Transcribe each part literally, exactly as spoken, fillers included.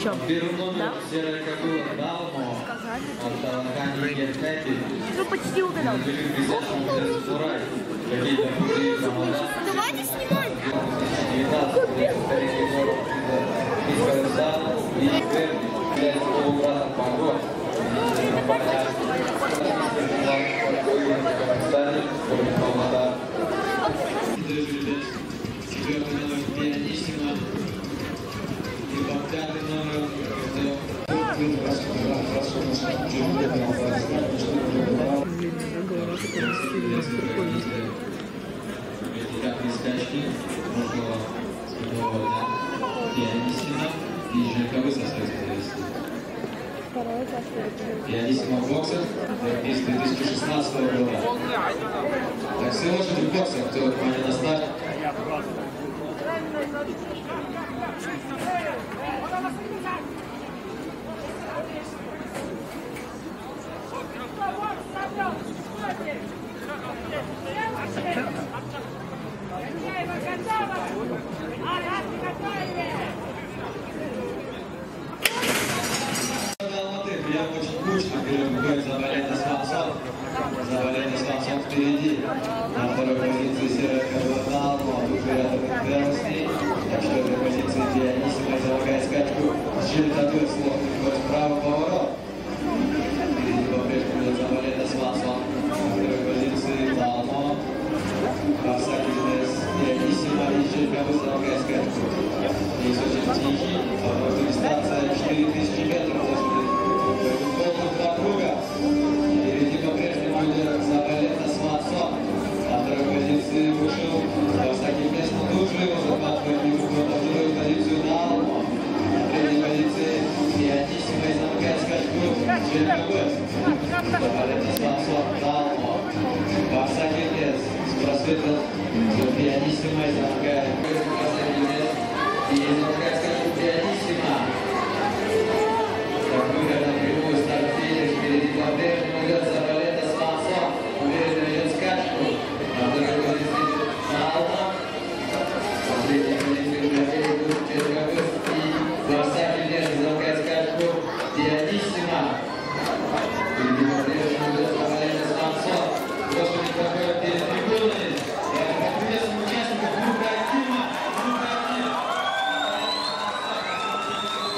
Чё? Первый номер Да? серая кобыла Далмо. Сказали. Ну, почти угадал. Давайте снимать. Пианиссимо в боксах, из две тысячи шестнадцатого года. Так, все лошади в боксах, кто внимание на старт. Прям очень кучно, вперед выходит Заболетный Свансон. Заболетный Свансон впереди. На второй позиции серая кобыла Далмо, тут рядом рядом с ней. На четвертой позиции Пианиссимо, замыкает скачку. Щелитатур сложный вход справа поворот. Впереди по-прежнему идет Заболетный Свансон. На второй позиции Далмо. Кавасаки Пианиссимо и Щеликатур замыкает скачку. Здесь очень тихий, потому что дистанция четыре тысячи метров. Два круга. Впереди по-прежнему идет Заболетный Свансон. На второй позиции вышел Кавасаки Песня. Тут же его захватывает на вторую позицию Далмо. На третьей позиции Пианиссимо и замыкает скачку Щеликатур. Заболетный Свансон, Далмо. Кавасаки Песня с просветом Пианиссимо и замыкает Кавасаки Песня. И замыкает скачку Пианиссимо. Впереди по-прежнему идет Заболетный Свансон, уверенно идет скачку. На второй позиции Далмо. Последняя позиция Григорий будет Щеликатур и Кавасаки Песня замыкает скачку Пианиссимо. Впереди по-прежнему идет Заболетный Свансон. Лошади проходят перед трибунами. По приветствию участников группы «Активно». Группа «Активно».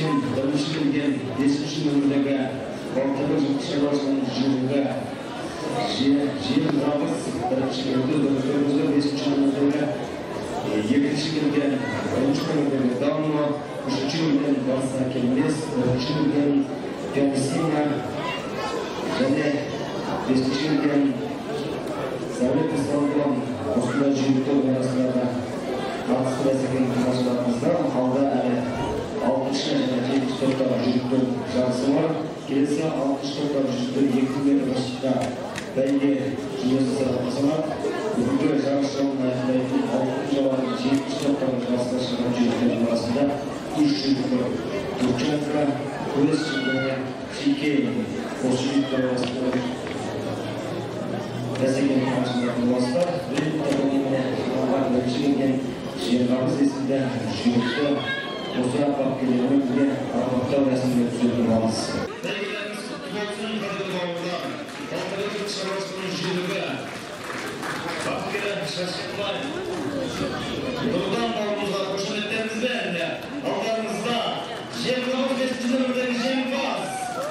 Ленин, бірінші келген бесінші нөмірдегі Балтабек жылқы шаруашылығының жүйрігі Жиен Рабыз, бірінші нөмірдегі бесінші нөмірдегі екінші келген бірінші нөмірдегі Дамно, үшінші келген Барса Келмес, бірінші келген Пианисина және бесінші келген Сәулет Исламбулан осындай жүйріктер арасында қатысты бәсекені қажыратымызда алда әлі алтыншы және жетінші топтағы жүйріктер жарысы бар. Келесі алтыншы топтағы жүйріктер екі метр қашықтықта бәйге жүйесі сарапқызылады. Бүгінгі жарыс жолын аяқтайтын алтыншы жауабы жетінші топтағы жарысқа шығған жүйріктердің арасында үш жүйріктер Турченко, Көз және Шике осы жүйріктер арасында бәсекені қажырататын боластар. Бірінші келген Жиенғабыз есімді жүйрікті осы бапкерлермен бірге марапаттау рәсіміне түсетін боламыз. Бәйгелеріміз құтты болсын, қадірлі бауырлар. Балтабек жылқы шаруашылығының жүйрігі бапкері Шашқынбай. Нұрдан бауырымызға қошеметтеріңізбен алдарыңызда Жиенғабыз бесінші нөмірдегі жеңімпаз.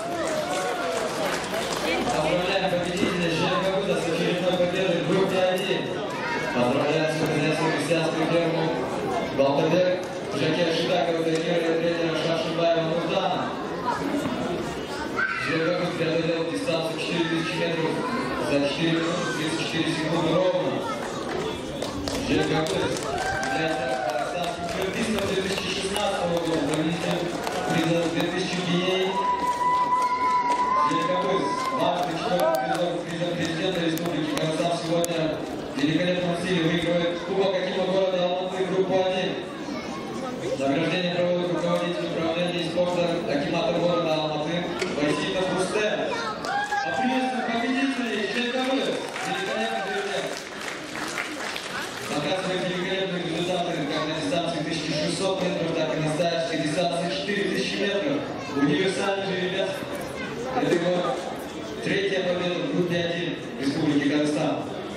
Поздравляем победителя Жиенғабыза с очередной победой в группе один. Поздравляем с организацией христианской фермы Балтабек, Жаке Шитакова, тренера Шашинбаева Нурдана. Жиенғабыз преодолел дистанцию четыре тысячи метров за четыре минуты тридцать четыре секунды ровно. Жиенғабыз является казахстанским фермистом две тысячи шестнадцатого года, победителем приза две тысячи дней. Жиенғабыз важный четвертый призор президента Республики Казахстан сегодня в великолепном стиле выигрывает Кубок Акима города Алматы группу один. Награждение проводит руководитель управления спорта Акимата города Алматы Васильев Рустем. А приветствуем победителей Жиенғабыз. Великолепный жеребец. Показывает великолепные результаты как на дистанции тысяча шестьсот метров, так и на настоящей дистанции четыре тысячи метров. Универсальный жеребец. Это его третья победа в группе один Республики Казахстан.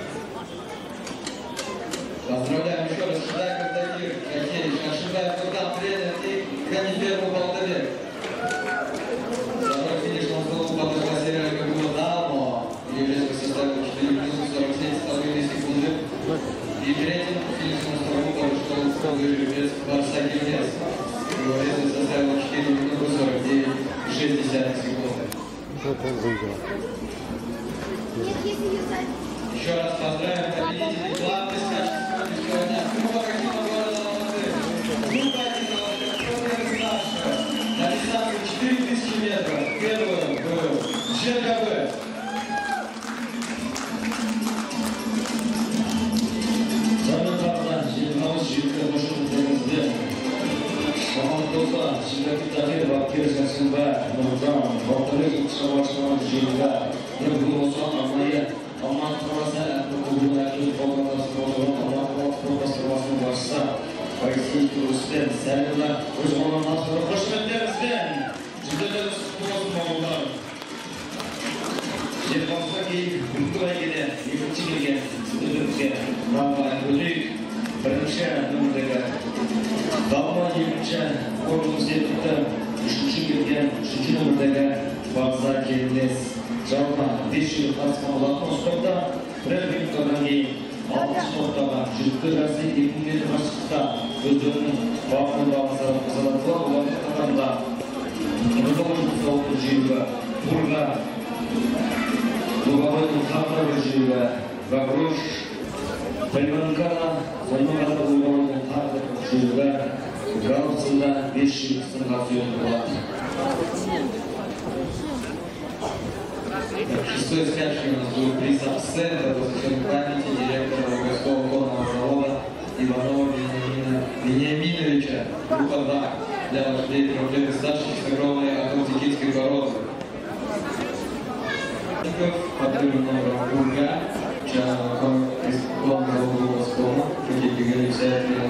Поздравляем еще раз Шитаков Тагир, Шахей, Шашинбаев Нурдан, тренер и Каниферму Балтабек. Второй финишном столу подошла серия Кагула Дамо, ее вес составил четыре минуты сорок семь с половиной секунды. И третьим финишном столу подошел жеребец Барса Келмес, его вес составил четыре минуты сорок девять и шесть десятых секунды. Еще раз поздравим победителей главной скачки сегодняшнего дня. Кубок Акима города Алматы. Группа один старшего. На дистанции четыре тысячи метров. Первым был Жиенғабыз. Сонымен қатар Жиенғабыз жүйріктер қошеметтеріңізде Шаман Тоза, Шитаков Тагир, бапкері Шашинбай Нурдан, Балтабек жылқы шаруашылығының жүйрігі бүгін осыған арнайы Алматы қаласы әкімі клубының әкімдік бағдарламасы отырған Алматы қаласы басқармасының басшысы Васильев Рустем Сәлімді өз қолынан атқарып қошеметтеріңізбен жүлделеріңіз құтты болсын бауырлар. Жеңімпазға кейін бүгінгі бәйгеде екінші келген сіздерге наградалар өтейік. Бірінші нөмірдегі Дамно, екінші орынымыз етіпті, үшінші келген үшінші нөмірдегі Барса Келмес. Жалпы бес жүйрік қатысқан болатын осы топта бірер минуттардан кейін алтыншы топтағы жүйріктер жарысы екі метр қашықтықта өздерінің бағын бағын сарапқызылатылар. Олардың қатарында Нұрдың жұмысауының жүйрігі Турга, Луговойдың Хабровы жүйрігі Вагрош, Пайманкана, сонымен қатар Луговойдың Хабровы жүйрігі Галовцында бес жүйріктің қатысуын болады. Шестой скачкой у нас будет приз абсента, посвященный памяти директора Рогойского горного завода Иванова Вениаминовича, группа два, для вождей проблемы старших с огромной атлантикийской породы. Подрыв номером Курга, член Главного завода Рогойского, какие говорили,